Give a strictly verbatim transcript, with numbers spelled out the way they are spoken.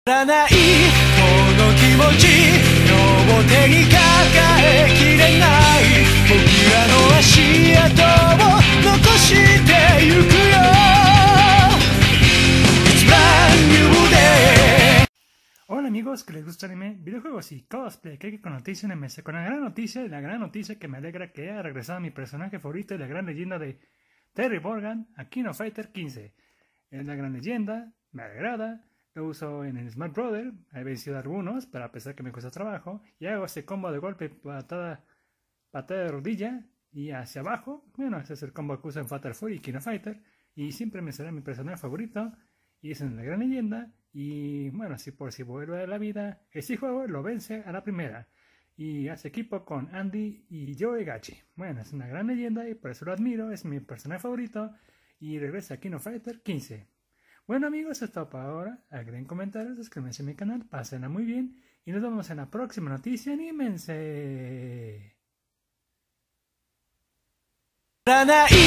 らないこの気持ち両手に抱えきれない僕らの足跡を残してゆくよ It's brand new day. Hola amigos que les gusta el anime, videojuegos y cosplay, que hay con noticias en M S con la gran noticia, la gran noticia que me alegra que haya regresado mi personaje favorito y la gran leyenda de Terry Borgan a King of Fighter quince. Es la gran leyenda, me agrada, lo uso en el Smash Brothers, he vencido a algunos, pero a pesar que me cuesta trabajo, y hago ese combo de golpe, patada, patada de rodilla y hacia abajo. Bueno, ese es el combo que uso en Fatal Fury y King of Fighter, y siempre me será mi personaje favorito, y es en la gran leyenda. Y bueno, si por si vuelve a la vida, este juego lo vence a la primera. Y hace equipo con Andy y Joe Gachi. Bueno, es una gran leyenda y por eso lo admiro, es mi personaje favorito. Y regresa a King of Fighter quince. Bueno amigos, esto es todo por ahora. Agreguen comentarios, suscríbanse a mi canal, pásenla muy bien. Y nos vemos en la próxima noticia, anímense. らない